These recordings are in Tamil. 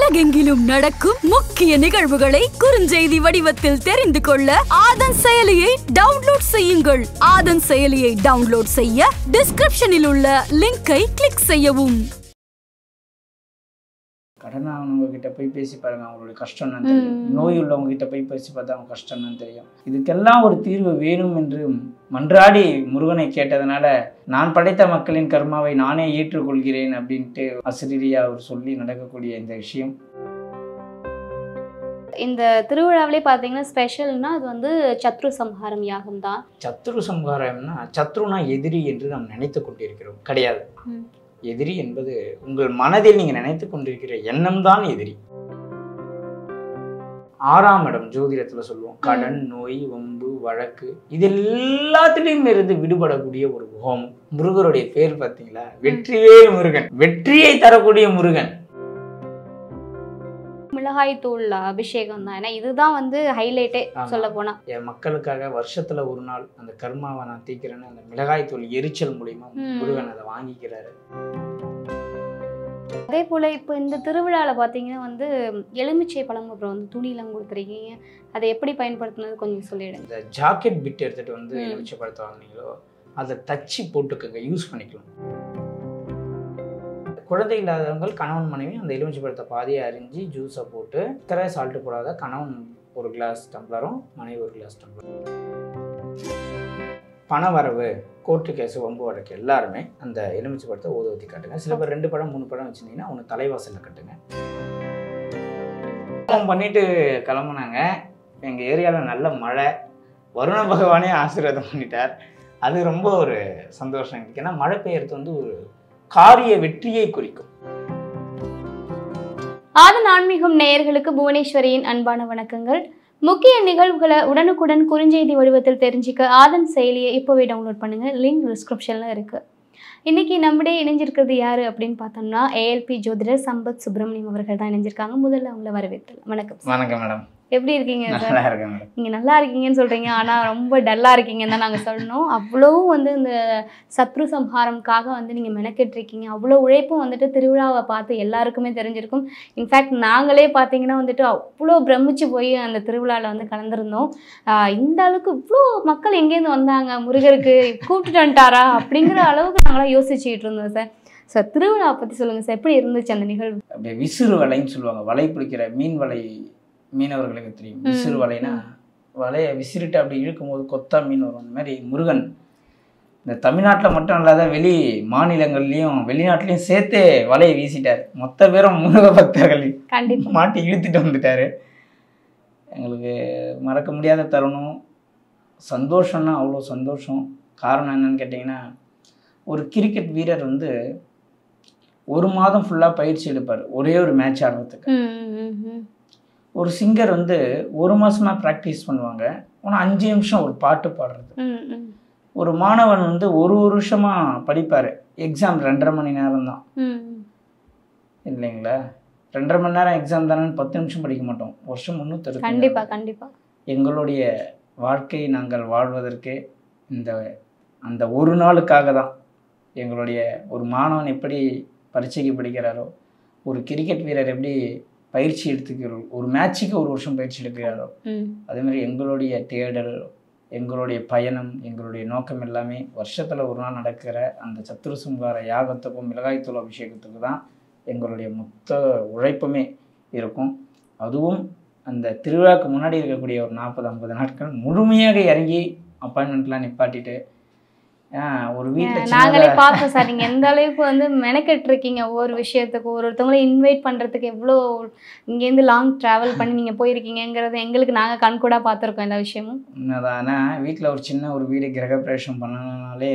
உலகெங்கிலும் நடக்கும் முக்கிய நிகழ்வுகளை குறுஞ்செய்தி வடிவத்தில் தெரிந்து கொள்ள ஆதன் செயலியை டவுன்லோட் செய்யுங்கள். ஆதன் செயலியை டவுன்லோட் செய்ய டிஸ்கிரிப்ஷனில் உள்ள லிங்கை கிளிக் செய்யவும். கடனானவங்க கிட்ட போய் பேசி பாருங்க, அவங்களுடைய கஷ்டம் என்னன்னு தெரியும். நோய் உள்ளவங்க கிட்ட போய் பேசி பார்த்தா அவங்க கஷ்டம் என்னன்னு தெரியும். இதுக்கெல்லாம் ஒரு தீர்வு வேணும் என்று மன்றாடி முருகனை கேட்டதுனால, நான் படைத்த மக்களின் கர்மாவை நானே ஏற்றுக்கொள்கிறேன் அப்படின்ட்டு அசிரியா அவர் சொல்லி நடக்கக்கூடிய இந்த விஷயம். இந்த திருவிழாவிலே பார்த்தீங்கன்னா ஸ்பெஷல்னா அது வந்து சத்ரு சம்ஹாரம் யாகம் தான். சத்ரு சம்ஹாரம்னா சத்ருனா எதிரி என்று நாம் நினைத்து கொண்டிருக்கிறோம். கிடையாது. எதிரி என்பது உங்கள் மனதில் நீங்க நினைத்து கொண்டிருக்கிற எண்ணம் தான் எதிரி. 6ஆம் இடம் ஜோதிடத்துல சொல்லுவோம். கடன், நோய், வம்பு, வழக்கு இது எல்லாத்திலையும் இருந்து விடுபடக்கூடிய ஒரு ஹோமம். முருகருடைய பேர் பார்த்தீங்களா, வெற்றிவேல் முருகன், வெற்றியை தரக்கூடிய முருகன். மிளகாய் தூள் அபிஷேகம் தான். ஏன்னா இதுதான் வந்து ஹைலைட்டே சொல்ல போனா. என் மக்களுக்காக வருஷத்துல ஒரு நாள் அந்த கர்மாவை நான் தீக்கிறேன்னு அந்த மிளகாய் தூள் எரிச்சல் மூலியமா முருகன் அதை வாங்கிக்கிறாரு. அதே போல இப்போ இந்த திருவிழாவில் பார்த்தீங்கன்னா வந்து எலுமிச்சை பழம் அப்புறம் வந்து துணியெல்லாம் கொடுத்துருக்கீங்க. அதை எப்படி பயன்படுத்தினது கொஞ்சம் சொல்லிடுங்க. இந்த ஜாக்கெட் பிட் எடுத்துட்டு வந்து எலுமிச்சை பழத்தை வாங்கினீங்களோ அதை தச்சு போட்டுக்கங்க, யூஸ் பண்ணிக்கலாம். குழந்தை இல்லாதவங்க கணவன் மனைவி அந்த எலுமிச்சை பழத்தை பாதியை அரிஞ்சு ஜூஸை போட்டு இத்தனை சால்ட்டு போடாத கணவன் ஒரு கிளாஸ் டம்ளரும் மனைவி ஒரு கிளாஸ் டம்ளரும். பண வரவு, கோர்ட்டு கேஸு, வம்பு வழக்கு எல்லாருமே அந்த எலுமிச்சை பழத்தை ஊற்றி காட்டுங்க. சில பேர் 2 பழம் 3 பழம் வச்சுருந்தீங்கன்னா ஒன்று தலைவாசலில் கட்டுங்க. பண்ணிட்டு கிளம்புனாங்க. எங்கள் ஏரியாவில் நல்ல மழை, வருண பகவானே ஆசீர்வாதம் பண்ணிட்டார். அது ரொம்ப ஒரு சந்தோஷம் எனக்கு. ஏன்னா மழை பெய்யறது வந்து ஒரு காரிய வெற்றியை குறிக்கும். ஆதன் ஆன்மீகம் நேயர்களுக்கு புவனேஸ்வரியின் அன்பான வணக்கங்கள். முக்கிய நிகழ்வுகளை உடனுக்குடன் குறுஞ்செய்தி வடிவத்தில் தெரிஞ்சுக்க ஆதன் செயலியை இப்போவே டவுன்லோட் பண்ணுங்க. லிங்க் டிஸ்கிரிப்ஷன்ல இருக்கு. இன்னைக்கு நம்முடைய இணைஞ்சிருக்கிறது யாரு அப்படின்னு பார்த்தோம்னா ஏஎல்பி ஜோதிடர் சம்பத் சுப்பிரமணியம் அவர்கள் தான் இணைஞ்சிருக்காங்க. முதல்ல அவங்கள வரவேற்கலாம். வணக்கம். வணக்கம் மேடம். எப்படி இருக்கீங்க சார்? நல்லா இருக்கேன் மேடம். நீங்கள் நல்லா இருக்கீங்கன்னு சொல்கிறீங்க, ஆனால் ரொம்ப டல்லாக இருக்கீங்கன்னு தான் நாங்கள் சொல்லணும். அவ்வளவும் வந்து இந்த சத்ரு சம்ஹாரம்காக வந்து நீங்கள் மெனக்கெட்டுருக்கீங்க. அவ்வளோ உழைப்பும் வந்துட்டு திருவிழாவை பார்த்து எல்லாருக்குமே தெரிஞ்சிருக்கும். இன்ஃபேக்ட் நாங்களே பார்த்தீங்கன்னா வந்துட்டு அவ்வளோ பிரமிச்சு போய் அந்த திருவிழாவில் வந்து கலந்துருந்தோம். இந்த அளவுக்கு இவ்வளோ மக்கள் எங்கேருந்து வந்தாங்க, முருகருக்கு கூப்பிட்டுட்டு வந்துட்டாரா அப்படிங்கிற அளவுக்கு நாங்களாம் யோசிச்சுக்கிட்டு இருந்தோம் சார். சார் திருவிழாவை பற்றி சொல்லுங்கள் சார், எப்படி இருந்துச்சு அந்த நிகழ்வு? அப்படியே விசிறு வலைன்னு சொல்லுவாங்க, வலை பிடிக்கிற மீன் வலை. மீனவர்களுக்கு தெரியும் விசிறு வலைனா, வலையை விசிறிட்டு அப்படி இழுக்கும்போது கொத்தா மீன் வரும். அந்த மாதிரி முருகன் இந்த தமிழ்நாட்டில் மட்டும் இல்லாத வெளி மாநிலங்கள்லையும் வெளிநாட்டிலையும் சேர்த்தே வலையை வீசிட்டார். மொத்த பேரும் முருக பக்தர்கள் மாட்டி இழுத்துட்டு வந்துட்டாரு. எங்களுக்கு மறக்க முடியாத தருணம், சந்தோஷம்னா அவ்வளோ சந்தோஷம். காரணம் என்னன்னு கேட்டிங்கன்னா, ஒரு கிரிக்கெட் வீரர் வந்து 1 மாதம் ஃபுல்லாக பயிற்சி எடுப்பார் ஒரே ஒரு மேட்ச் ஆடுறதுக்கு. ஒரு சிங்கர் வந்து 1 மாசமா ப்ராக்டிஸ் பண்ணுவாங்க, ஆனால் 5 நிமிஷம் ஒரு பாட்டு பாடுறது. ஒரு மாணவன் வந்து ஒரு வருஷமா படிப்பார், எக்ஸாம் 2.5 மணி நேரம் தான் இல்லைங்களா? 2.5 மணி நேரம் எக்ஸாம் தானே, 10 நிமிஷம் படிக்க மாட்டோம். வருஷம் 360. கண்டிப்பா கண்டிப்பா. எங்களுடைய வாழ்க்கை நாங்கள் வாழ்வதற்கு அந்த ஒரு நாளுக்காக தான். எங்களுடைய ஒரு மாணவன் எப்படி பரீட்சைக்கு படிக்கிறாரோ, ஒரு கிரிக்கெட் வீரர் எப்படி பயிற்சி எடுத்துக்கிறோம், ஒரு மேட்சுக்கு 1 வருஷம் பயிற்சி எடுக்கிறாரோ, அதே மாதிரி எங்களுடைய தேடல், எங்களுடைய பயணம், எங்களுடைய நோக்கம் எல்லாமே வருஷத்தில் ஒரு நாள் நடக்கிற அந்த சத்ரு சம்ஹார யாகத்துக்கும் மிளகாய்த்தூள் அபிஷேகத்துக்கு தான் எங்களுடைய மொத்த உழைப்புமே இருக்கும். அதுவும் அந்த திருவிழாவுக்கு முன்னாடி இருக்கக்கூடிய ஒரு 40-50 நாட்கள் முழுமையாக இறங்கி அப்பாயின்மெண்ட்லாம் நிப்பாட்டிட்டு ஒரு வீட்டில் நாங்களே பார்த்தோம் சார். நீங்கள் எந்த அளவுக்கு வந்து மெனக்கெட்டுருக்கீங்க ஒவ்வொரு விஷயத்துக்கு, ஒருத்தவங்களை இன்வைட் பண்ணுறதுக்கு எவ்வளோ இங்கேருந்து லாங் ட்ராவல் பண்ணி நீங்கள் போயிருக்கீங்கிறது எங்களுக்கு நாங்கள் கண்கூடாக பார்த்துருக்கோம் எல்லா விஷயமும். உண்மைதானே? வீட்டில் ஒரு சின்ன ஒரு வீடு கிரகப்பிரவேசம் பண்ணணுன்னாலே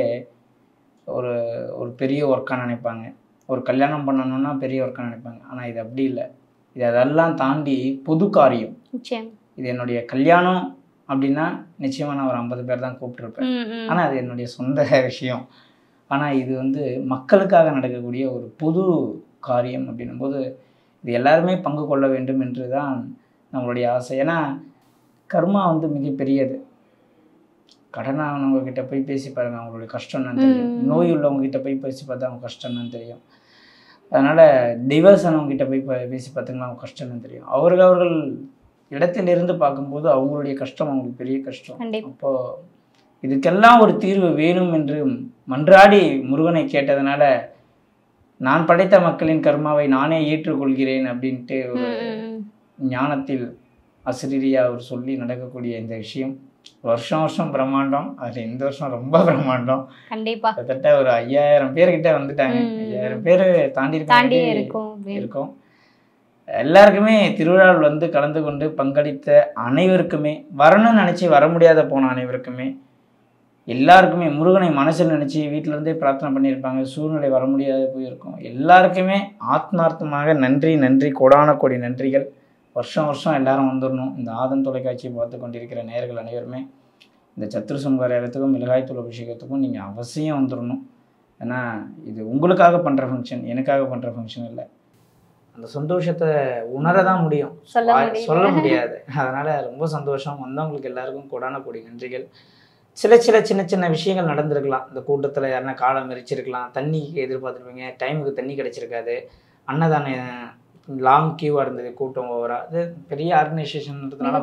ஒரு பெரிய ஒர்க்காக நினைப்பாங்க, ஒரு கல்யாணம் பண்ணணுன்னா பெரிய ஒர்க்காக நினைப்பாங்க. ஆனால் இது அப்படி இல்லை. இது அதெல்லாம் தாண்டி பொது காரியம். நிச்சயம். இது என்னுடைய கல்யாணம் அப்படின்னா நிச்சயமாக நான் ஒரு 50 பேர் தான் கூப்பிட்டுருப்பேன். ஆனால் அது என்னுடைய சொந்த விஷயம். ஆனால் இது வந்து மக்களுக்காக நடக்கக்கூடிய ஒரு பொது காரியம் அப்படின்னும் போது இது எல்லாருமே பங்கு கொள்ள வேண்டும் என்று தான் நம்மளுடைய ஆசை. ஏன்னா கர்மா வந்து மிகப்பெரியது. கடனானவங்க கிட்ட போய் பேசி பாருங்க, அவங்களுடைய கஷ்டம் என்னன்னு தெரியும். நோய் உள்ளவங்க கிட்ட போய் பேசி பார்த்தா அவங்க கஷ்டம் என்னன்னு தெரியும். அதனால் டிவோர்ஸ் ஆனவங்ககிட்ட போய் பேசி பார்த்திங்கன்னா அவங்க கஷ்டம்னு தெரியும். அவர்கள் இடத்திலிருந்து பார்க்கும்போது அவங்களுடைய கஷ்டம் அவங்களுக்கு பெரிய கஷ்டம். அப்போது இதுக்கெல்லாம் ஒரு தீர்வு வேணும் என்று மன்றாடி முருகனை கேட்டதுனால நான் படைத்த மக்களின் கர்மாவை நானே ஏற்றுக்கொள்கிறேன் அப்படின்ட்டு ஒரு ஞானத்தில் அசிரியா அவர் சொல்லி நடக்கக்கூடிய இந்த விஷயம் வருஷம் வருஷம் பிரம்மாண்டம். அதில் இந்த வருஷம் ரொம்ப பிரம்மாண்டம். கண்டிப்பா கிட்டத்தட்ட ஒரு 5000 பேர்கிட்ட வந்துட்டாங்க. 5000 பேர் தாண்டி இருக்கும். எல்லாருக்குமே திருவிழாவில் வந்து கலந்து கொண்டு பங்களித்த அனைவருக்குமே, வரணும்னு நினச்சி வர முடியாத போன அனைவருக்குமே, எல்லாருக்குமே, முருகனை மனசில் நினச்சி வீட்டிலேருந்தே பிரார்த்தனை பண்ணியிருப்பாங்க, சூழ்நிலை வர முடியாத போயிருக்கும், எல்லாருக்குமே ஆத்மார்த்தமாக நன்றி, கோடான கோடி நன்றிகள். வருஷம் வருஷம் எல்லாரும் வந்துடணும். இந்த ஆதன் தொலைக்காட்சியை பார்த்து கொண்டிருக்கிற நேயர்கள் அனைவருமே இந்த சத்ரு சம்ஹாரத்துக்கும் மிளகாய்த்தூள் அபிஷேகத்துக்கும் நீங்கள் அவசியம் வந்துடணும். ஏன்னா இது உங்களுக்காக பண்ணுற ஃபங்க்ஷன், எனக்காக பண்ணுற ஃபங்க்ஷன் இல்லை. அந்த சந்தோஷத்தை உணர தான் முடியும், சொல்ல முடியாது. அதனால் ரொம்ப சந்தோஷம். வந்தவங்களுக்கு எல்லாருக்கும் கோடான கோடி நன்றிகள். சின்ன சின்ன விஷயங்கள் நடந்திருக்கலாம். இந்த கூட்டத்தில் யாருன்னா காலம் மெரிச்சிருக்கலாம், தண்ணிக்கு எதிர்பார்த்துருப்பீங்க, டைமுக்கு தண்ணி கிடச்சிருக்காது, அன்னதானம் லாங் கியூவாக இருந்தது, கூட்டம் ஓவரா. அது பெரிய ஆர்கனைசேஷன்றதுனால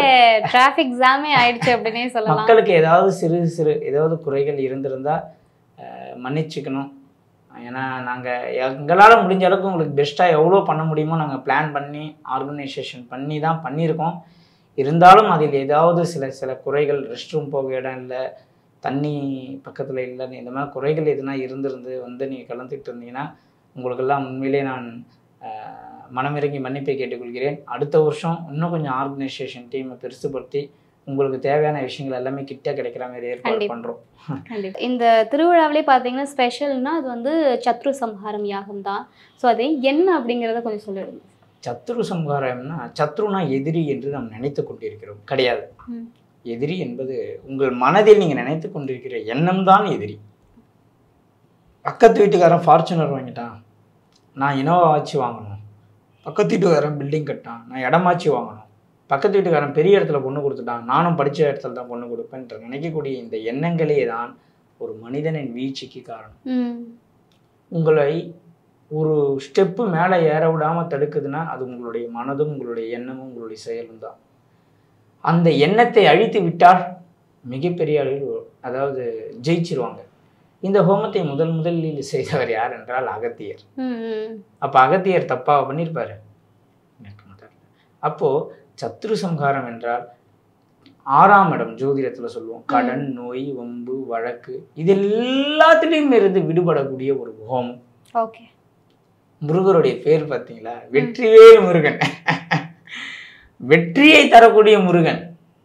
மக்களுக்கு ஏதாவது சிறு ஏதாவது குறைகள் இருந்திருந்தால் மன்னிச்சுக்கணும். ஏன்னா நாங்கள் எங்களால் முடிஞ்ச அளவுக்கு உங்களுக்கு பெஸ்ட்டாக எவ்வளோ பண்ண முடியுமோ நாங்கள் பிளான் பண்ணி ஆர்கனைசேஷன் பண்ணி தான் பண்ணியிருக்கோம். இருந்தாலும் அதில் ஏதாவது சில குறைகள், ரெஸ்ட் ரூம் போக இடம் இல்லை, தண்ணி பக்கத்தில் இல்லைன்னு இந்த மாதிரி குறைகள் எதுனா இருந்திருந்து வந்து நீங்கள் கலந்துக்கிட்டு இருந்தீங்கன்னா உங்களுக்கெல்லாம் உண்மையிலே நான் மனமிறங்கி மன்னிப்பை கேட்டுக்கொள்கிறேன். அடுத்த வருஷம் இன்னும் கொஞ்சம் ஆர்கனைசேஷன் டீமை பெருசுபடுத்தி உங்களுக்கு தேவையான விஷயங்கள் எல்லாமே கிட்ட கிடைக்கிற மாதிரி ஏற்பாடு பண்ணுறோம். இந்த திருவிழாவிலே பார்த்தீங்கன்னா ஸ்பெஷல்னா அது வந்து சத்ரு சம்ஹாரம் யாகம் தான். ஸோ அது என்ன அப்படிங்கிறத கொஞ்சம் சொல்லிடுங்க. சத்ரு சம்ஹாரம்னா, சத்ருனா எதிரி என்று நாம் நினைத்து கொண்டிருக்கிறோம், கிடையாது. எதிரி என்பது உங்கள் மனதில் நீங்கள் நினைத்து கொண்டிருக்கிற எண்ணம் தான் எதிரி. பக்கத்து வீட்டுக்காரன் ஃபார்ச்சுனர் வாங்கிட்டான், நான் இனோவா ஆச்சு வாங்கணும். பக்கத்து வீட்டுக்காரன் பில்டிங் கட்டான், நான் இடமாச்சு வாங்கணும். பக்கத்து வீட்டுக்காரன் பெரிய இடத்துல பொண்ணு கொடுத்துட்டான், நானும் படித்த இடத்துல தான் பொண்ணு கொடுப்பேன்ற நினைக்கக்கூடிய இந்த எண்ணங்களே தான் ஒரு மனிதனின் வீழ்ச்சிக்கு காரணம். உங்களை ஒரு ஸ்டெப்பு மேலே ஏற விடாமல் தடுக்குதுன்னா அது உங்களுடைய மனதும் உங்களுடைய எண்ணமும் உங்களுடைய செயலும் தான். அந்த எண்ணத்தை அழித்து விட்டால் மிகப்பெரிய அளவில் அதாவது ஜெயிச்சிருவாங்க. இந்த ஹோமத்தை முதலில் செய்தவர் யார் என்றால் அகத்தியர். அப்போ அகத்தியர் தப்பாக பண்ணியிருப்பாரு. அப்போது சத்ரு சம்ஹாரம் என்றால் 6ஆம் இடம் ஜோதிடத்தில் சொல்லுவோம், கடன், நோய், வம்பு, வழக்கு, இது எல்லாத்துலேயும் இருந்து விடுபடக்கூடிய ஒரு ஹோமம். ஓகே, முருகருடைய பேர் பார்த்தீங்களா, வெற்றிவேல் முருகன். வெற்றியை தரக்கூடிய முருகன்.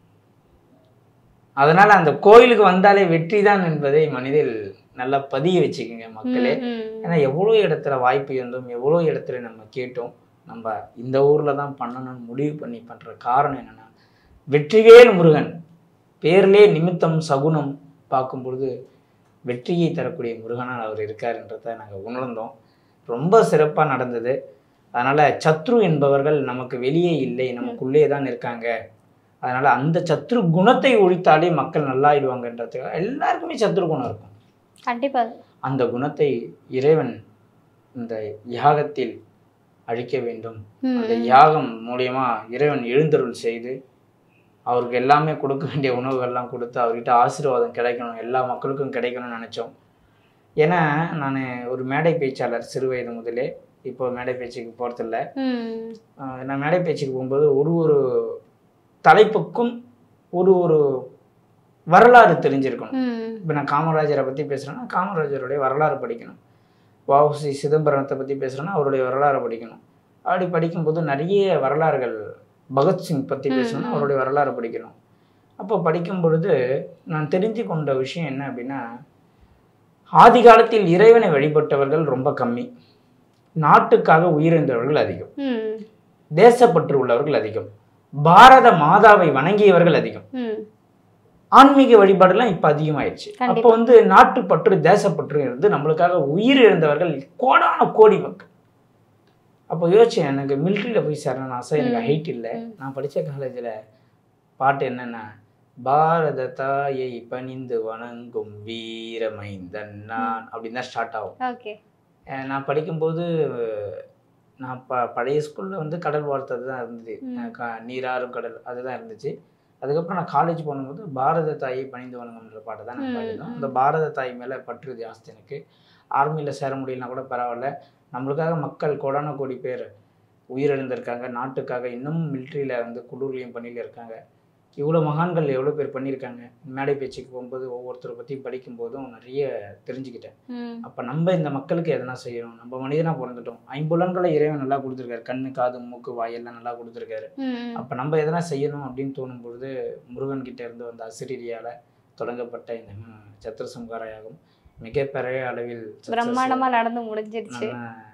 அதனால அந்த கோயிலுக்கு வந்தாலே வெற்றி தான் என்பதை மனதில் நல்லா பதிய வச்சுக்கோங்க மக்களே. ஏன்னா எவ்வளோ இடத்துல வாய்ப்பு இருந்தோம், எவ்வளோ இடத்துல நம்ம கேட்டோம், நம்ம இந்த ஊரில் தான் பண்ணணும்னு முடிவு பண்ணி பண்ணுற காரணம் என்னென்னா வெற்றிவேல் முருகன். பேர்லே நிமித்தம் சகுனம் பார்க்கும்பொழுது வெற்றியை தரக்கூடிய முருகனால் அவர் இருக்காருன்றதை நாங்கள் உணர்ந்தோம். ரொம்ப சிறப்பாக நடந்தது. அதனால் சத்ரு என்பவர்கள் நமக்கு வெளியே இல்லை, நமக்குள்ளே தான் இருக்காங்க. அதனால் அந்த சத்ரு குணத்தை ஒழித்தாலே மக்கள் நல்லாயிடுவாங்கன்றதுக்காக எல்லாருக்குமே சத்ரு குணம் இருக்கும். கண்டிப்பாக அந்த குணத்தை இறைவன் இந்த யாகத்தில் அழிக்க வேண்டும். அந்த யாகம் மூலியமா இறைவன் எழுந்தருள் செய்து அவருக்கு எல்லாமே கொடுக்க வேண்டிய உணவுகள்லாம் கொடுத்து அவர்கிட்ட ஆசீர்வாதம் கிடைக்கணும், எல்லா மக்களுக்கும் கிடைக்கணும்னு நினச்சோம். ஏன்னா நான் ஒரு மேடை பேச்சாளர் சிறு வயது முதலே, இப்போ மேடை பேச்சுக்கு போகிறதில்ல. நான் மேடை பேச்சுக்கு போகும்போது ஒரு தலைப்புக்கும் ஒரு வரலாறு தெரிஞ்சிருக்கணும். இப்போ நான் காமராஜரை பற்றி பேசுகிறேன்னா காமராஜருடைய வரலாறு படிக்கணும். வ.உ.சி. சிதம்பரத்தை பற்றி பேசுகிறேன்னா அவருடைய வரலாறு படிக்கணும். அப்படி படிக்கும்போது நிறைய வரலாறுகள், பகத்சிங் பற்றி பேசணும்னா அவருடைய வரலாறு படிக்கணும். அப்போ படிக்கும் பொழுது நான் தெரிஞ்சு கொண்ட விஷயம் என்ன அப்படின்னா, ஆதி காலத்தில் இறைவனை வழிபட்டவர்கள் ரொம்ப கம்மி, நாட்டுக்காக உயிரிழந்தவர்கள் அதிகம், தேசப்பற்று உள்ளவர்கள் அதிகம், பாரத மாதாவை வணங்கியவர்கள் அதிகம், ஆன்மீக வழிபாடுலாம் இப்போ அதிகமாயிடுச்சு. அப்போ வந்து நாட்டுப்பற்று தேசப்பற்று இருந்து நம்மளுக்காக உயிர் இழந்தவர்கள் கோடான கோடி மக்கள். அப்போ யோசிச்சேன், எனக்கு மிலிட்ரியில் போய் சேரணும்னு ஆசை, எனக்கு ஹைட் இல்லை. நான் படித்த காலேஜில் பாட்டு என்னென்னா, பாரத தாயை பணிந்து வணங்கும் வீரமைந்தன் நான் அப்படின்னு தான் ஸ்டார்ட் ஆகும். நான் படிக்கும்போது நான் பழைய ஸ்கூலில் வந்து கடல் வாழ்த்தது தான் இருந்தது. நீராறும் கடல் அதுதான் இருந்துச்சு. அதுக்கப்புறம் நான் காலேஜ் போகும்போது பாரத தாயை பணிந்து வணங்கும்ன்ற பாட்டை தான் நான் பாடினோம். அந்த பாரத தாய் மேலே பற்று ஜாஸ்தி எனக்கு. ஆர்மியில் சேர முடியலனா கூட பரவாயில்ல, நம்மளுக்காக மக்கள் கோடான கோடி பேர் உயிரிழந்திருக்காங்க, நாட்டுக்காக இன்னமும் மிலிட்ரியில் வந்து குளூர்லேயும் பணியில் இருக்காங்க. இவ்வளோ மகான்கள் எவ்வளோ பேர் பண்ணியிருக்காங்க. மேடை பேச்சுக்கு போகும்போது ஒவ்வொருத்தரை பற்றியும் படிக்கும்போதும் நிறைய தெரிஞ்சுக்கிட்டேன். அப்போ நம்ம இந்த மக்களுக்கு எதனா செய்யணும், நம்ம மனிதனாக பிறந்துட்டோம். 5 புலன்களை இறைவன் நல்லா கொடுத்துருக்காரு, கண்ணு காது மூக்கு வாய் எல்லாம் நல்லா கொடுத்துருக்காரு. அப்போ நம்ம எதனா செய்யணும் அப்படின்னு தோணும்பொழுது முருகன் கிட்டே இருந்து வந்த அசிரியால் தொடங்கப்பட்ட இந்த சத்ரு சம்ஹார யாகம் மிகப்பெரிய அளவில் பிரம்மாண்டமாக நடந்து முடிஞ்சிருச்சு.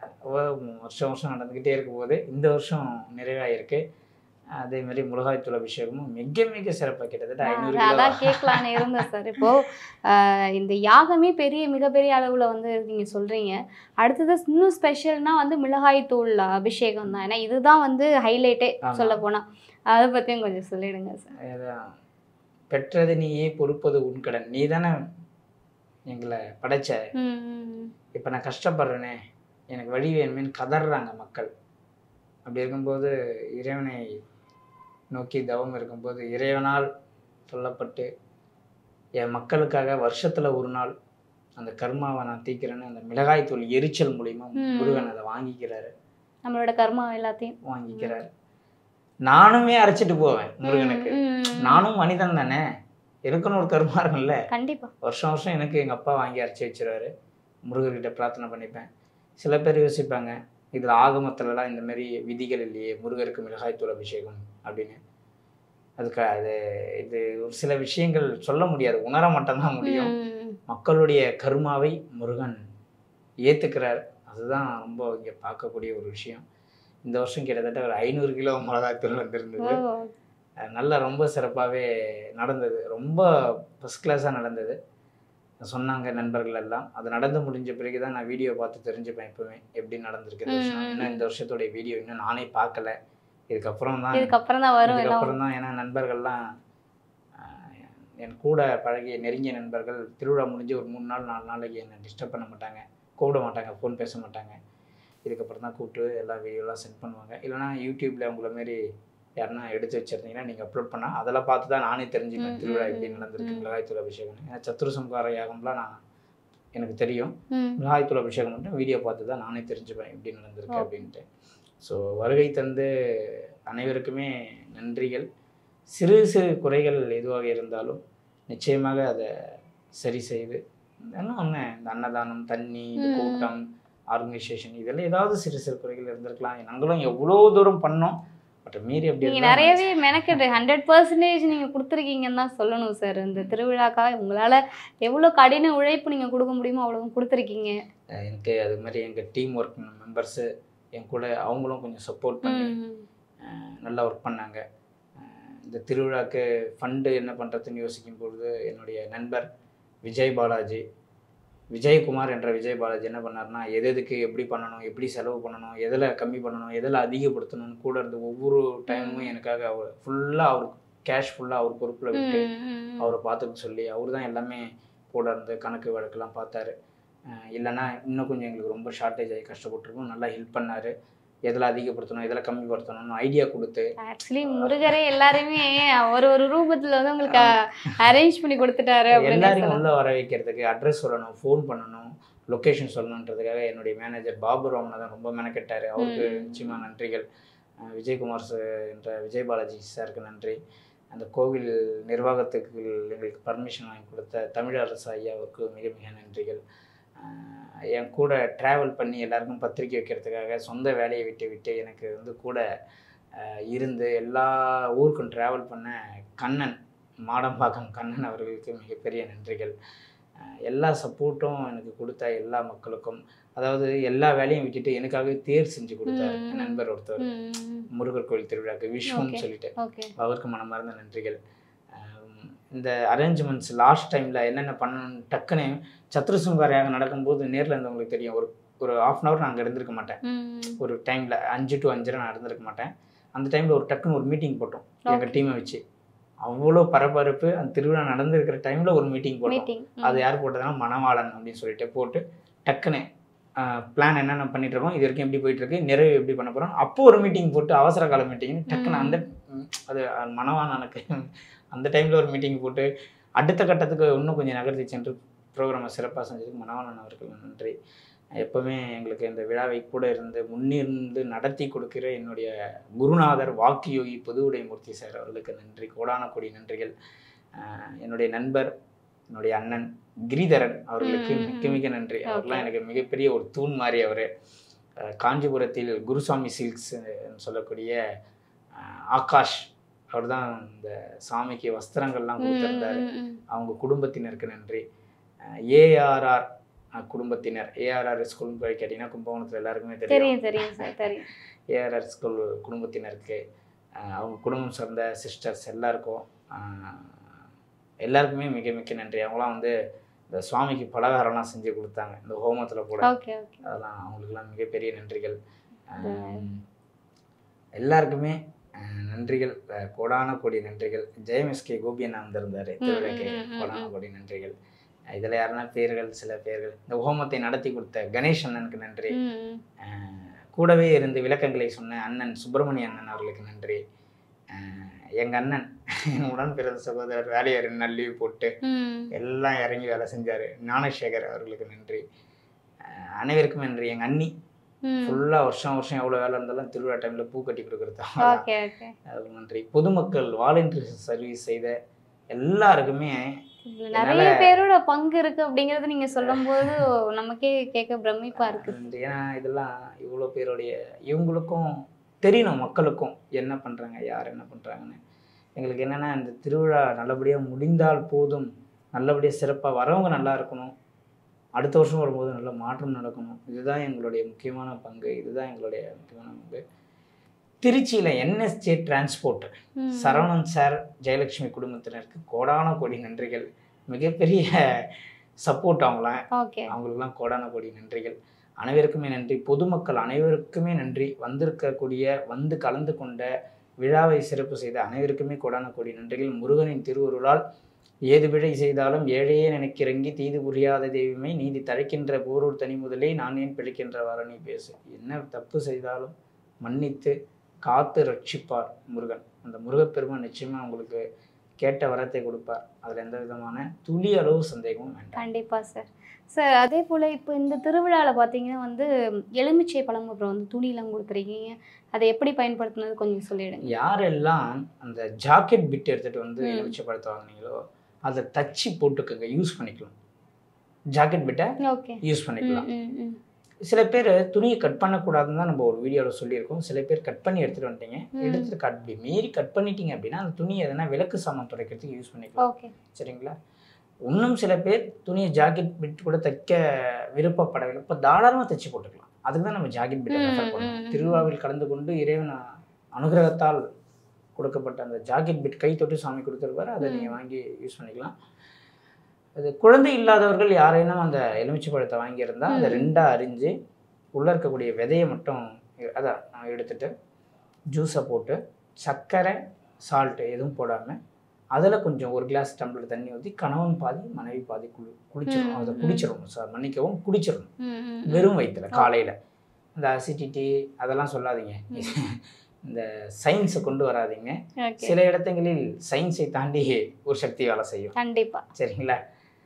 வருஷம் வருஷம் நடந்துக்கிட்டே இருக்கும்போது இந்த வருஷம் நிறைவாயிருக்கு. அதே மாதிரி முருகாய்த்தூள் அபிஷேகமும் மிக மிக சிறப்பாக கிட்டத்தட்ட 500 அதான் கேட்கலான்னு இருந்தேன் சார். இப்போ இந்த யாகமே மிகப்பெரிய அளவில் வந்து நீங்கள் சொல்கிறீங்க. அடுத்தது இன்னும் ஸ்பெஷல்னா வந்து மிளகாய்த்தூள் அபிஷேகம் தான். ஏன்னா இதுதான் வந்து ஹைலைட்டே சொல்ல போனால். அதை பற்றியும் கொஞ்சம் சொல்லிடுங்க சார். பெற்றது நீயே பொறுப்பது உன் கடன். நீ தானே எங்களை படைச்ச, இப்போ நான் கஷ்டப்படுறேனே, எனக்கு வழி வேணுமேன்னு கதறாங்க மக்கள். அப்படி இருக்கும்போது இறைவனை நோக்கி தவம் இருக்கும்போது இறைவனால் சொல்லப்பட்டு என் மக்களுக்காக வருஷத்தில் ஒரு நாள் அந்த கர்மாவை நான் தீக்கிறேன்னு அந்த மிளகாய்த்தூள் எரிச்சல் மூலிமா முருகன் அதை வாங்கிக்கிறாரு. நம்மளோட கர்மா எல்லாத்தையும் வாங்கிக்கிறாரு. நானுமே அரைச்சிட்டு போவேன் முருகனுக்கு. நானும் மனிதன் தானே, இருக்குன்னு ஒரு கர்மா இருக்கும்ல. கண்டிப்பாக வருஷம் வருஷம் எனக்கு எங்கள் அப்பா வாங்கி அரைச்சி வச்சிருவாரு. முருகர்கிட்ட பிரார்த்தனை பண்ணிப்பேன். சில பேர் யோசிப்பாங்க, இதில் ஆகமத்துலலாம் இந்த மாதிரி விதிகள் இல்லையே, முருகருக்கு மிளகாய்த்தூள் அபிஷேகம் அப்படின்னு. அதுக்கு இது ஒரு சில விஷயங்கள் சொல்ல முடியாது, உணர மட்டும்தான் முடியும். மக்களுடைய கர்மாவை முருகன் ஏற்றுக்கிறார். அதுதான் ரொம்ப இங்கே பார்க்கக்கூடிய ஒரு விஷயம். இந்த வருஷம் கிட்டத்தட்ட ஒரு 500 கிலோ மிளகாய்த்தூள் வந்திருந்தது. நல்லா ரொம்ப சிறப்பாகவே நடந்தது. ரொம்ப ஃபஸ்ட் கிளாஸாக நடந்தது சொன்னாங்க நண்பர்கள் எல்லாம். அது நடந்து முடிஞ்ச பிறகு தான் நான் வீடியோ பார்த்து தெரிஞ்சுப்பேன் எப்பவுமே எப்படி நடந்திருக்கு இந்த வருஷம். இன்னும் இந்த வருஷத்தோடைய வீடியோ இன்னும் நானே பார்க்கல. இதுக்கப்புறம் தான் வரும். ஏன்னா நண்பர்கள்லாம் என் கூட பழகிய நெருங்கிய நண்பர்கள் திருவிழா முடிஞ்சு ஒரு 3 நாள் 4 நாளைக்கு என்னை டிஸ்டர்ப் பண்ண மாட்டாங்க, கூப்பிட மாட்டாங்க, ஃபோன் பேச மாட்டாங்க. இதுக்கப்புறம் தான் கூப்பிட்டு எல்லா வீடியோலாம் சென்ட் பண்ணுவாங்க. இல்லைனா யூடியூப்பில் உங்களை மாரி யாருன்னா எடுத்து வச்சுருந்தீங்கன்னா நீங்கள் அப்லோட் பண்ணால் அதெல்லாம் பார்த்து தான் நானே தெரிஞ்சுப்பேன் திருவிழா எப்படி நடந்திருக்கு, மிளகாய்த்தூள் அபிஷேகம். ஏன்னா சத்ரு சம்ஹார யாகம்லாம் எனக்கு தெரியும். மிளகாய்த்தூள் அபிஷேகம் மட்டும் வீடியோ பார்த்து தான் நானே தெரிஞ்சுப்பேன் எப்படி நடந்திருக்கு அப்படின்ட்டு. ஸோ வருகை தந்து அனைவருக்குமே நன்றிகள். சிறு சிறு குறைகள் எதுவாக இருந்தாலும் நிச்சயமாக அதை சரி செய்து இன்னும் ஒன்று இந்த அன்னதானம், தண்ணி, கூட்டம், ஆர்கனைசேஷன் இதெல்லாம் ஏதாவது சிறு சிறு குறைகள் இருந்திருக்கலாம். நாங்களும் எவ்வளோ தூரம் பண்ணோம், பட் மீறி அப்படி நிறையவே மெனக்கெட்டு 100% நீங்கள் கொடுத்துருக்கீங்கன்னு தான் சொல்லணும் சார். இந்த திருவிழாக்காக உங்களால் எவ்வளோ கடின உழைப்பு நீங்கள் கொடுக்க முடியுமோ அவ்வளோ கொடுத்துருக்கீங்க. எனக்கு அது மாதிரி எங்கள் டீம் ஒர்க் மெம்பர்ஸு என் கூட அவங்களும் கொஞ்சம் சப்போர்ட் பண்ணி நல்லா ஒர்க் பண்ணாங்க. இந்த திருவிழாக்கு ஃபண்டு என்ன பண்ணுறதுன்னு யோசிக்கும் பொழுது என்னுடைய நண்பர் விஜயகுமார் என்ற விஜய் பாலாஜி என்ன பண்ணார்னா, எதுக்கு எப்படி பண்ணணும், எப்படி செலவு பண்ணணும், எதில் கம்மி பண்ணணும், எதில் அதிகப்படுத்தணும்னு கூட இருந்து ஒவ்வொரு டைமும் எனக்காக அவர் ஃபுல்லாக அவர் கேஷ் ஃபுல்லாக அவர் பொறுப்பில் விட்டு அவரை பார்த்துக்க சொல்லி அவர் தான் எல்லாமே கூட இருந்து கணக்கு வழக்கெல்லாம் பார்த்தாரு. இல்லைன்னா இன்னும் கொஞ்சம் எங்களுக்கு ரொம்ப ஷார்ட்டேஜ் ஆகி கஷ்டப்பட்டுருக்கோம். நல்லா ஹெல்ப் பண்ணார். எதில் அதிகப்படுத்தணும், எதில் கம்மிப்படுத்தணும்னு ஐடியா கொடுத்து. ஆக்சுவலி முருகரே எல்லாருமே ஒரு ரூபத்தில் வந்து உங்களுக்கு அரேஞ்ச் பண்ணி கொடுத்துட்டாரு. எல்லாரையும் உள்ள வர வைக்கிறதுக்கு அட்ரஸ் சொல்லணும், ஃபோன் பண்ணணும், லொக்கேஷன் சொல்லணுன்றதுக்காக என்னுடைய மேனேஜர் பாபு ராமனை தான் ரொம்ப மெனக்கெட்டார். அவருக்கு நிச்சயமாக நன்றிகள். விஜயகுமார் என்ற விஜய் பாலாஜி சாருக்கு நன்றி. அந்த கோவில் நிர்வாகத்துக்கு எங்களுக்கு பர்மிஷன் வாங்கி கொடுத்த தமிழரசு ஐயாவுக்கு மிக மிக நன்றிகள். என் கூட ட்ராவல் பண்ணி எல்லாருக்கும் பத்திரிக்கை வைக்கிறதுக்காக சொந்த வேலையை விட்டு எனக்கு வந்து கூட இருந்து எல்லா ஊருக்கும் ட்ராவல் பண்ண கண்ணன், மாடம்பாக்கம் கண்ணன் அவர்களுக்கு மிகப்பெரிய நன்றிகள். எல்லா சப்போர்ட்டும் எனக்கு கொடுத்த எல்லா மக்களுக்கும், அதாவது எல்லா வேலையும் விட்டுட்டு எனக்காகவே தேர் செஞ்சு கொடுத்தாரு என் நண்பர் ஒருத்தர், முருகர் கோயில் திருவிழாக்கு விஷ்ணுன்னு சொல்லிட்டு, அவருக்கு மனமார்ந்த நன்றிகள். இந்த அரேஞ்ச்மெண்ட்ஸ் லாஸ்ட் டைமில் என்னென்ன பண்ணணும்னு டக்குன்னு சத்ரு சம்ஹார யாகம் நடக்கும்போது நேரில் இருந்தவங்களுக்கு தெரியும். ஒரு ½ hour நான் அங்கே இருந்திருக்க மாட்டேன். ஒரு டைமில் 5 to 5:30 நான் இருந்திருக்க மாட்டேன். அந்த டைமில் ஒரு டக்குன்னு ஒரு மீட்டிங் போட்டோம் எங்கள் டீமை வச்சு. அவ்வளோ பரபரப்பு. அந்த திருவிழா நடந்துருக்கிற டைமில் ஒரு மீட்டிங் போட்டோம். அது யார் போட்டதுன்னா மணவாளன் அப்படின்னு சொல்லிட்டு போட்டு டக்குன்னு பிளான் என்னென்ன பண்ணிட்டு இருக்கோம், இது வரைக்கும் எப்படி போயிட்டு இருக்கு, நிறைவு எப்படி பண்ண போகிறோம். அப்போ ஒரு மீட்டிங் போட்டு அவசர கால மீட்டிங் டக்குன்னு அந்த அது மனவான் எனக்கு அந்த டைமில் ஒரு மீட்டிங் போட்டு அடுத்த கட்டத்துக்கு இன்னும் கொஞ்சம் நகர்த்தி சென்று ப்ரோக்ராமை சிறப்பாக செஞ்சதுக்கு மனவாளன் அவர்கள் நன்றி. எப்போவுமே எங்களுக்கு இந்த விழாவை கூட இருந்து முன்னிருந்து நடத்தி கொடுக்கிற என்னுடைய குருநாதர் வாக்கு யோகி புதுவுடைமூர்த்தி சார் அவர்களுக்கு நன்றி, கோடான கோடி நன்றிகள். என்னுடைய நண்பர், என்னுடைய அண்ணன் கிரிதரன் அவர்களுக்கு மிக்க மிக நன்றி. அவர்லாம் எனக்கு மிகப்பெரிய ஒரு தூண் மாதிரி. அவர் காஞ்சிபுரத்தில் குருசாமி சில்க்ஸ் சொல்லக்கூடிய ஆகாஷ் அவர் தான் இந்த சாமிக்கு வஸ்திரங்கள்லாம் கொடுத்துருந்தாரு. அவங்க குடும்பத்தினருக்கு நன்றி. ஏஆர்ஆர் குடும்பத்தினர், ஏஆர்ஆர் ஸ்கூல் போய் கேட்டிங்கன்னா கும்பகோணத்தில் எல்லாருக்குமே தெரியும். ஏஆர்ஆர் ஸ்கூல் குடும்பத்தினருக்கு, அவங்க குடும்பம் சார்ந்த சிஸ்டர்ஸ் எல்லாருக்குமே மிக மிக்க நன்றி. அவங்களாம் வந்து இந்த சுவாமிக்கு பலகாரம்லாம் செஞ்சு கொடுத்தாங்க இந்த ஹோமத்தில் கூட. அதெல்லாம் அவங்களுக்குலாம் மிகப்பெரிய நன்றிகள். எல்லாருக்குமே நன்றிகள், கோடான கோடி நன்றிகள். ஜெயமிஸ்கே கோபி அண்ணா வந்திருந்தார் திருவிழாக்கு, கோடான கோடி நன்றிகள். இதில் யாருன்னா பேர்கள், சில பேர்கள். இந்த ஹோமத்தை நடத்தி கொடுத்த கணேஷ் அண்ணனுக்கு நன்றி. கூடவே இருந்து விளக்கங்களை சொன்ன அண்ணன் சுப்பிரமணிய அண்ணன் அவர்களுக்கு நன்றி. எங்கள் அண்ணன் உடன் பிறந்த சகோதரர் வேலையார் நல்ல லீவ் போட்டு எல்லாம் இறங்கி வேலை செஞ்சார், ஞானசேகர் அவர்களுக்கு நன்றி. அனைவருக்கும் நன்றி. எங்கள் அண்ணி ஃபுல்லாக வருஷம் எவ்வளோ வேலை இருந்தாலும் திருவிழா டைமில் பூ கட்டி கொடுக்குறது அதுக்கு நன்றி. பொதுமக்கள் வாலண்டரி சர்வீஸ் செய்த எல்லாருக்குமே நிறைய பேரோட பங்கு இருக்கு அப்படிங்கறது நீங்க சொல்லும் போது நமக்கே கேட்க பிரமிப்பா இருக்கு. ஏன்னா இதெல்லாம் இவ்வளோ பேருடைய இவங்களுக்கும் தெரியணும், மக்களுக்கும் என்ன பண்றாங்க, யார் என்ன பண்றாங்கன்னு. எங்களுக்கு என்னன்னா இந்த திருவிழா நல்லபடியாக முடிந்தால் போதும், நல்லபடியாக சிறப்பாக வரவங்க நல்லா இருக்கணும், அடுத்த வருஷம் வரும்போது நல்ல மாற்றம் நடக்கணும். இதுதான் எங்களுடைய முக்கியமான பங்கு, இதுதான் எங்களுடைய முக்கியமான பங்கு. திருச்சியில் NSJ transport Saravanan sir, Jayalakshmi குடும்பத்தினருக்கு கோடான கோடி நன்றிகள். மிகப்பெரிய சப்போர்ட் அவங்களுக்கெல்லாம் கோடான கோடி நன்றிகள். அனைவருக்குமே நன்றி. பொதுமக்கள் அனைவருக்குமே நன்றி. வந்து கலந்து கொண்ட விழாவை சிறப்பு செய்த அனைவருக்குமே கோடான கோடி நன்றிகள். முருகனின் திருவருளால் ஏது பிழை செய்தாலும் ஏழையே நினைக்கிறங்கி தீது புரியாத தெய்வமே நீதி தழைக்கின்ற போரூர் தனி முதலே நான் ஏன் பிழைக்கின்றவாறு நீ பேசு. என்ன தப்பு செய்தாலும் மன்னித்து காத்து ரட்சிப்பார் முருகன். அந்த முருகப்பெருமான் நிச்சயமாக உங்களுக்கு கேட்ட வரத்தை கொடுப்பார். அதில் எந்த விதமான துளி அளவு சந்தேகமும் வேண்டாம். கண்டிப்பாக சார். சார் அதே போல் இப்போ இந்த திருவிழாவில் பார்த்தீங்கன்னா வந்து எலுமிச்சை பழம் அப்புறம் வந்து துணியெல்லாம் கொடுத்துருக்கீங்க, அதை எப்படி பயன்படுத்தினது கொஞ்சம் சொல்லிவிடுங்க. யாரெல்லாம் அந்த ஜாக்கெட் பிட் எடுத்துகிட்டு வந்து எலுமிச்சை பழத்தை வாங்கினீங்களோ அதை தச்சு போட்டுக்கோங்க, யூஸ் பண்ணிக்கலாம். ஜாக்கெட் பிட்டை யூஸ் பண்ணிக்கலாம். சில பேர் துணியை கட் பண்ணக்கூடாதுன்னு தான் நம்ம ஒரு வீடியோவில் சொல்லியிருக்கோம். சில பேர் கட் பண்ணி எடுத்துகிட்டு வந்துட்டீங்க, எடுத்துகிட்டு அப்படி மீறி கட் பண்ணிட்டீங்க அப்படின்னா அந்த துணியை எதனா விளக்கு சாமான் துடைக்கிறதுக்கு யூஸ் பண்ணிக்கலாம். சரிங்களா? இன்னும் சில பேர் துணியை ஜாக்கெட் பிட் கூட தைக்க விருப்பப்படவில்லை, இப்போ தாராளமாக தைச்சி போட்டுக்கலாம். அதுக்கு தான் நம்ம ஜாக்கெட் பிட்டை ரெஃபர் பண்ணுவோம். திருவிழாவில் கலந்து கொண்டு இறைவன் அனுகிரகத்தால் கொடுக்கப்பட்ட அந்த ஜாக்கெட் பிட் கை தொட்டு சாமி கொடுத்துருப்பாரு, அதை நீங்கள் வாங்கி யூஸ் பண்ணிக்கலாம். அது குழந்தை இல்லாதவர்கள் யாரேனும் அந்த எலுமிச்சை பழத்தை வாங்கியிருந்தால் அதை ரெண்டாக அரிஞ்சு உள்ளே இருக்கக்கூடிய விதையை மட்டும் அதான் எடுத்துட்டு ஜூஸை போட்டு சர்க்கரை சால்ட்டு எதுவும் போடாமல் அதில் கொஞ்சம் ஒரு கிளாஸ் டம்ளர் தண்ணி ஊற்றி கணவன் பாதி மனைவி பாதி குடிச்சிடணும். அதை குடிச்சிடணும் சார், மன்னிக்கவும், குடிச்சிடணும் வெறும் வயிற்றுல காலையில். இந்த அசிடிட்டி அதெல்லாம் சொல்லாதீங்க, இந்த சயின்ஸை கொண்டு வராதிங்க. சில இடத்துங்களில் சயின்ஸை தாண்டி ஒரு சக்தி வேலை செய்யும். கண்டிப்பாக. சரிங்களா?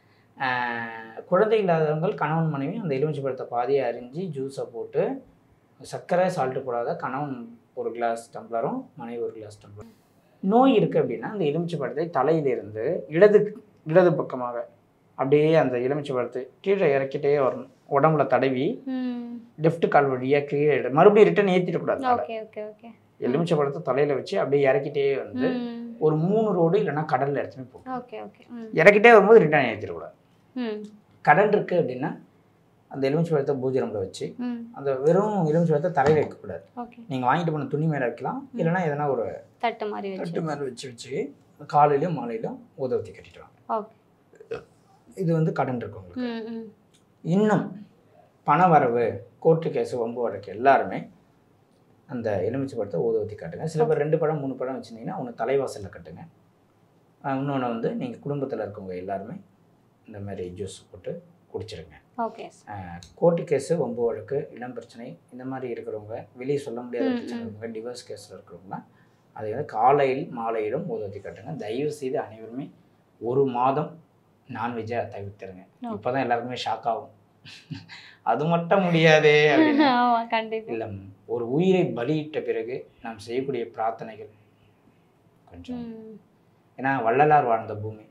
குழந்தை இல்லாதவங்க கணவன் மனைவி அந்த எலுமிச்சை பழத்தை பாதியை அரிஞ்சு ஜூஸை போட்டு சர்க்கரை சால்ட்டு போடாத கணவன் ஒரு கிளாஸ் டம்ளரும் மனைவி ஒரு கிளாஸ் டம்ளரும். நோய் இருக்குது அப்படின்னா அந்த எலுமிச்சை பழத்தை தலையிலிருந்து இடது பக்கமாக அப்படியே அந்த எலுமிச்சை பழத்தை கீழே இறக்கிட்டே வரணும். உடம்புல தடவி லெஃப்ட் கால் வழியாக கீழே மறுபடியும் ரிட்டன் ஏற்றிடக்கூடாது. எலுமிச்சை பழத்தை தலையில் வச்சு அப்படியே இறக்கிட்டே வந்து ஒரு 3 ரோடு இல்லைன்னா கடலில் எடுத்துன்னு போகும். இறக்கிட்டே வரும்போது ரிட்டன் ஏற்றிடக்கூடாது. கடல் இருக்குது அப்படின்னா அந்த எலுமிச்சை பழத்தை பூஜை ரூமில் வச்சு அந்த வெறும் எலுமிச்சை பழத்தை தரையில் வைக்கக்கூடாது. நீங்கள் வாங்கிட்டு போன துணி மேலே வைக்கலாம், இல்லைன்னா எதனா ஒரு தட்டு மாதிரி வச்சு காலையிலும் மாலையிலும் ஊதவத்தி கட்டிட்டு வாங்க. இது வந்து கடன் இருக்கு உங்களுக்கு. இன்னும் பண வரவு, கோர்ட்டு கேஸு, வம்பு வழக்கு எல்லாருமே அந்த எலுமிச்சை பழத்தை ஊதவத்தி காட்டுங்க. சில பேர் 2 பழம் 3 பழம் வச்சுருந்தீங்கன்னா ஒன்று தலைவாசலில் கட்டுங்க. இன்னொன்று வந்து நீங்கள் குடும்பத்தில் இருக்கவங்க எல்லாருமே இந்த மாதிரி ஜூஸ் போட்டு குடிச்சிருங்க. ஓகே கோர்ட்டு கேஸு, வம்பு வழக்கு, இளம் பிரச்சனை இந்த மாதிரி இருக்கிறவங்க, வெளியே சொல்ல முடியாத பிரச்சனை இருக்கிறவங்க, டிவோர்ஸ் கேஸில் இருக்கிறவங்க அதை வந்து காலையில் மாலையிலும் ஊதுவத்தி காட்டுங்க. தயவு செய்து அனைவருமே 1 மாதம் நான்வெஜ்ஜை தவிர்த்துருங்க. இப்போ தான் எல்லாருக்குமே ஷாக் ஆகும், அது மட்டும் முடியாதே அப்படின்னு. கண்டிப்பாக இல்லை, ஒரு உயிரை பலியிட்ட பிறகு நாம் செய்யக்கூடிய பிரார்த்தனைகள் கொஞ்சம், ஏன்னா வள்ளலார் வாழ்ந்த பூமி,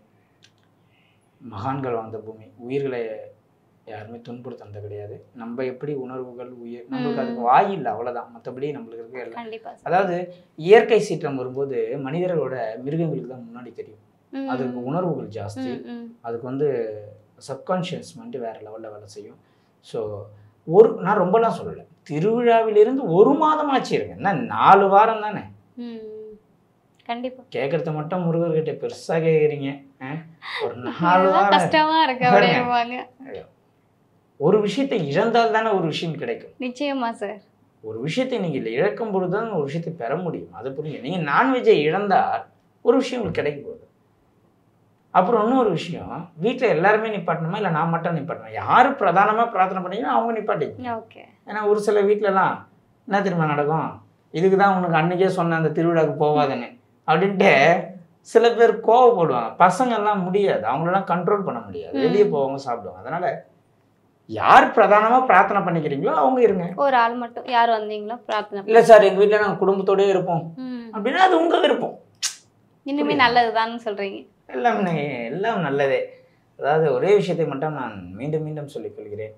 மகான்கள் வாழ்ந்த பூமி, உயிர்களை யாருமே துன்புறுத்தது கிடையாது. நம்ம எப்படி உணர்வுகள் உயிர், நம்மளுக்கு அதுக்கு வாய் இல்லை, அவ்வளோதான். மற்றபடி நம்மளுக்கு இருக்க இல்லை. அதாவது இயற்கை சீற்றம் வரும்போது மனிதர்களோட மிருகங்களுக்கு தான் முன்னாடி தெரியும். அதுக்கு உணர்வுகள் ஜாஸ்தி, அதுக்கு வந்து சப்கான்ஷியஸ் வந்து வேற லெவலில் வேலை செய்யும். ஸோ நான் ரொம்பலாம் சொல்லலை, திருவிழாவிலிருந்து 1 மாதம் ஆச்சு இருங்க, என்ன 4 வாரம் தானே. கண்டிப்பா கேட்கறது மட்டும் முருகர்கிட்ட பெருசா கேட்குறீங்க. ஒரு 4 வாரம் கஷ்டமா இருக்கு அப்படிவாங்க. ஒரு விஷயத்தை இழந்தால் தானே ஒரு விஷயம் கிடைக்கும். நிச்சயமா சார். ஒரு விஷயத்தை நீங்க இழக்கும் பொழுது தான் ஒரு விஷயத்தை பெற முடியும். அது புரியுங்க. நீங்க நான்வெஜ்ஜை இழந்தால் ஒரு விஷயம் உங்களுக்கு கிடைக்கும் போகுது. அப்புறம் இன்னொரு விஷயம், வீட்டில் எல்லாருமே நிப்பாட்டணுமா இல்லை நான் மட்டும் நிப்பாட்டணும்? யார் பிரதானமாக பிரார்த்தனை பண்ணீங்கன்னா அவங்க நிப்பாட்டிங்க. ஓகே. ஏன்னா ஒரு சில வீட்டிலலாம் என்ன தெரியுமா நடக்கும், இதுக்கு தான் உனக்கு அன்றைக்கே சொன்ன அந்த திருவிழாவுக்கு போகாதுன்னு அப்படின்ட்டு சில பேர் கோவப்படுவாங்க. பசங்கள்லாம் முடியாது, அவங்களெல்லாம் கண்ட்ரோல் பண்ண முடியாது, வெளியே போவாங்க, சாப்பிடுவாங்க. அதனால் யார் பிரதானமாக பிரார்த்தனை பண்ணிக்கிறீங்களோ அவங்க இருங்க. ஒரு ஆள் மட்டும் யார் வந்தீங்களோ பிரார்த்தனை. இல்லை சார் எங்கள் வீட்டில் நாங்கள் குடும்பத்தோடயே இருப்போம் அப்படின்னா அது உங்கள் விருப்பம். இன்னுமே நல்லதுதான்னு சொல்கிறீங்க. எல்லாம் நல்லதே. அதாவது ஒரே விஷயத்தை மட்டும் நான் மீண்டும் மீண்டும் சொல்லிக் கொள்கிறேன்,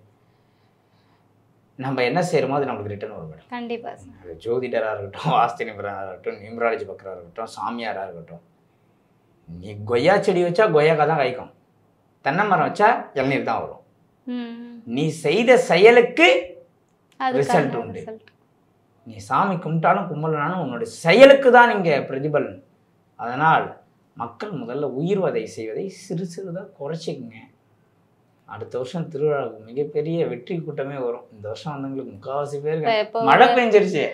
நம்ம என்ன செய்யறோமோ அது நம்மளுக்கு ரிட்டர்ன் வரும் மேடம். கண்டிப்பா. அது ஜோதிடராக இருக்கட்டும், வாஸ்து நிபுணராக இருக்கட்டும், நியூமராலஜி பக்கராக இருக்கட்டும், சாமியாராக இருக்கட்டும். நீ கொய்யா செடி வச்சா கொய்யாக்காய் தான் காய்க்கும், தென்னை மரம் வச்சா இளநீர் தான் வரும். நீ செய்த செயலுக்கு ரிசல்ட் உண்டு. நீ சாமி கும்பிட்டாலும் கும்பலனாலும் உன்னுடைய செயலுக்கு தான் இங்கே பிரதிபலன். அதனால் மக்கள் முதல்ல உயிர்வதை செய்வதை சிறு சிறுதாக குறைச்சிக்குங்க. அடுத்த வருஷம் திருவிழாவுக்கு மிகப்பெரிய வெற்றி கூட்டமே வரும். இந்த வருஷம் வந்தவங்களுக்கு 3/4 பேருக்கு மழை பெஞ்சிருச்சு.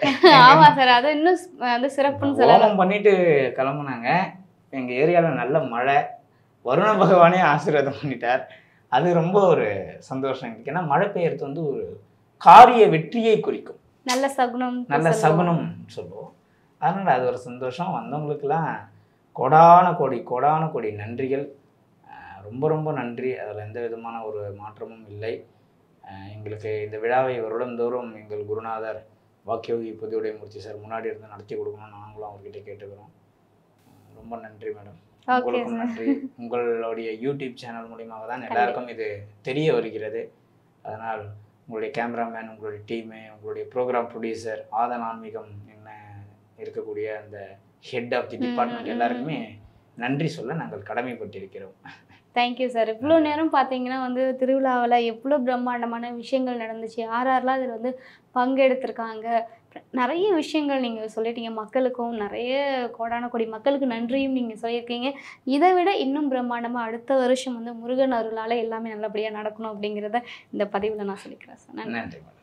ஹோமம் பண்ணிட்டு கிளம்புனாங்க. எங்கள் ஏரியாவில் நல்ல மழை, வருண பகவானே ஆசீர்வாதம் பண்ணிட்டார். அது ரொம்ப ஒரு சந்தோஷம் எனக்கு. ஏன்னா மழை பெய்யறது வந்து ஒரு காரிய வெற்றியை குறிக்கும், நல்ல சகுனம் சொல்லுவோம். அதனால் அது ஒரு சந்தோஷம். வந்தவங்களுக்கெல்லாம் கோடான கோடி நன்றிகள். ரொம்ப ரொம்ப நன்றி. அதில் எந்த விதமான ஒரு மாற்றமும் இல்லை. எங்களுக்கு இந்த விழாவை வருடந்தோறும் எங்கள் குருநாதர் வாக்கியோகி புதியுடைமூர்த்தி சார் முன்னாடி இருந்து நடத்தி கொடுக்கணும்னு நாங்களும் அவர்கிட்ட கேட்டுக்கிறோம். ரொம்ப நன்றி மேடம். உங்களுக்கும் நன்றி. உங்களுடைய யூடியூப் சேனல் மூலியமாக தான் எல்லாருக்கும் இது தெரிய வருகிறது. அதனால் உங்களுடைய கேமராமேன், உங்களுடைய டீமு, உங்களுடைய ப்ரோக்ராம் ப்ரொடியூசர், ஆதன் ஆன்மீகம் என்ன இருக்கக்கூடிய அந்த ஹெட் ஆஃப் தி டிபார்ட்மெண்ட் எல்லாருக்குமே நன்றி சொல்ல நாங்கள் கடமைப்பட்டிருக்கிறோம். Thank you sir. இவ்வளோ நேரம் பார்த்தீங்கன்னா வந்து திருவிழாவில் எவ்வளோ பிரம்மாண்டமான விஷயங்கள் நடந்துச்சு, யாரெல்லாம் இதில் வந்து பங்கெடுத்திருக்காங்க, நிறைய விஷயங்கள் நீங்கள் சொல்லிட்டீங்க. மக்களுக்கும் நிறைய கோடான மக்களுக்கு நன்றியும் நீங்கள் சொல்லியிருக்கீங்க. இதை விட இன்னும் பிரம்மாண்டமாக அடுத்த வருஷம் வந்து முருகன் அருளால் எல்லாமே நல்லபடியாக நடக்கணும் அப்படிங்கிறத இந்த பதிவில் நான் சொல்லிக்கிறேன் சார். நன்றி.